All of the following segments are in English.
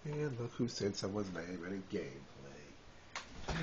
And look who sent someone's name in a gameplay.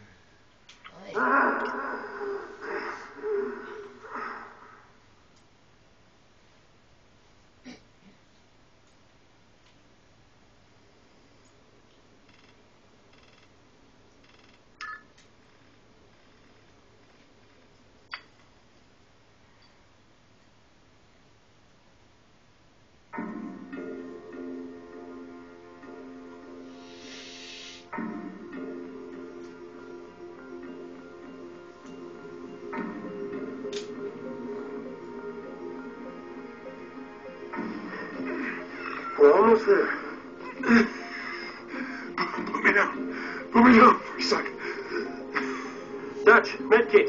We're almost there. Put me down. Put me down for a second. Dutch, medkit.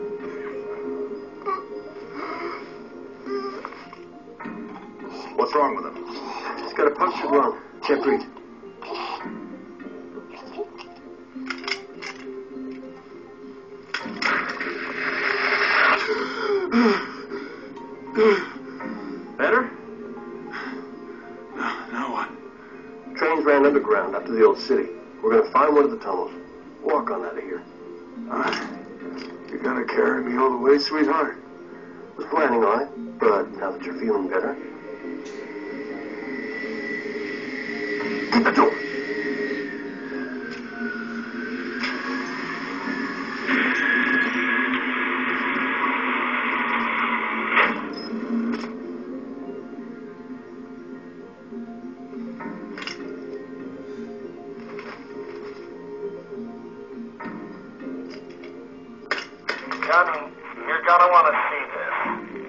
What's wrong with him? He's got a punctured lung. Can't breathe. Better? Now what? Trains ran underground up to the old city. We're going to find one of the tunnels. Walk on out of here. You're gonna carry me all the way, sweetheart? Was planning on it, but now that you're feeling better. Get the door. Johnny, you're gonna want to see this.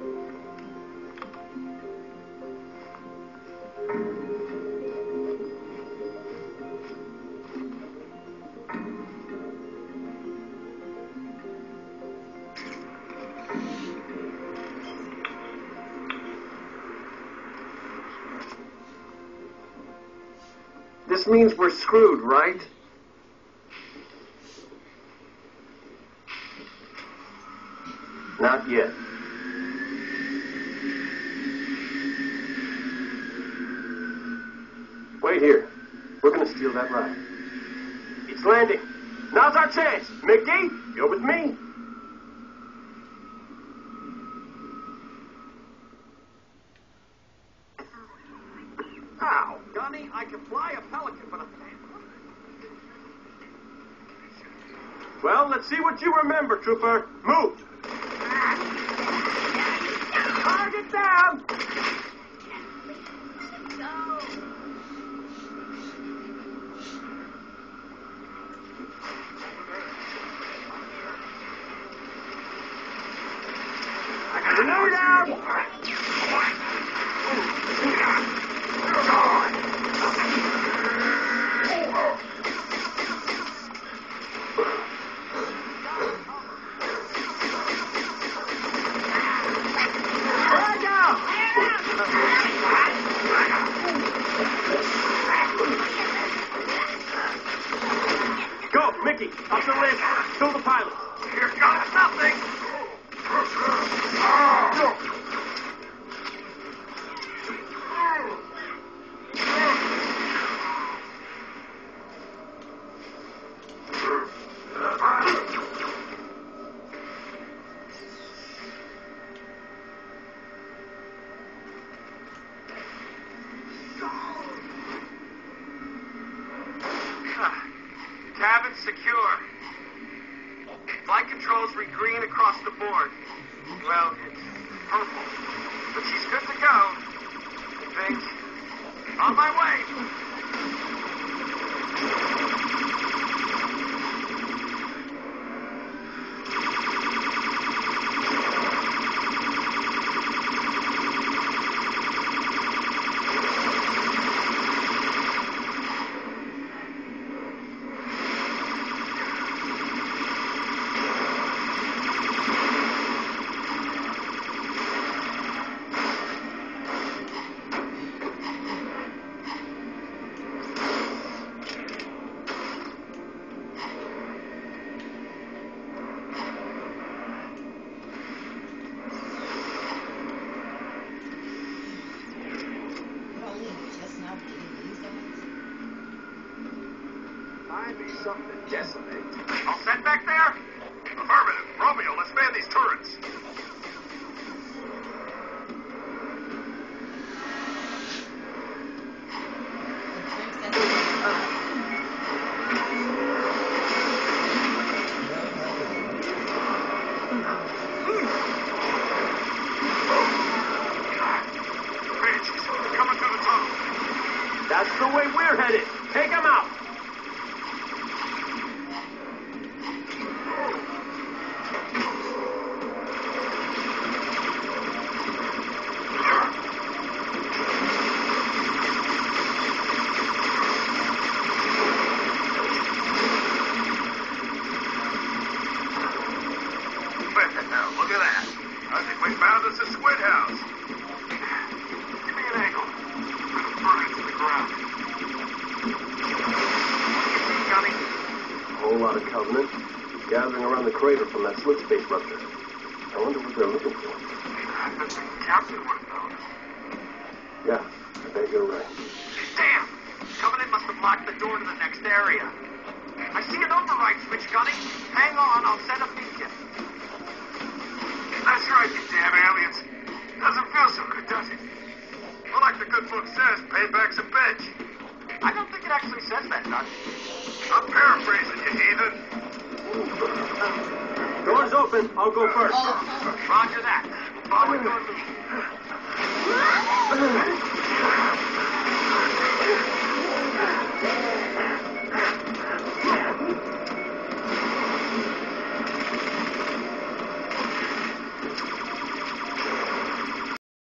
This means we're screwed, right? Not yet. Wait here. We're gonna steal that ride. It's landing. Now's our chance. Mickey, you're with me. Ow, Gunny, I can fly a Pelican, but I can't. Well, let's see what you remember, Trooper. Move. Target down! I got a new down! Go, Mickey, up the list. Kill the pilot. Here comes nothing. Cabin secure. Flight controls read green across the board. Well, it's purple. But she's good to go. I think. On my way. might be something to decimate. All set back there? Affirmative. Romeo, let's man these turrets. Comanches, they're coming through the tunnel. That's the way we're headed. Take them out. Look at that. I think we found us a squid house. Give me an angle. I'm going to burn it to the ground. What do you see, Johnny? A whole lot of Covenant gathering around the crater from that slip space rupture. I wonder what they're looking for. I bet the captain would have known. Yeah, I bet you're right. Damn! Covenant must have locked the door to the next area. I see an override switch, Gunny. Hang on, I'll set a beacon. That's right, you damn aliens. Doesn't feel so good, does it? Well, like the good book says, payback's a bitch. I don't think it actually says that, Doc. I'm paraphrasing, you heathen. Door's open. I'll go first. Oh, Roger that. Follow your lead.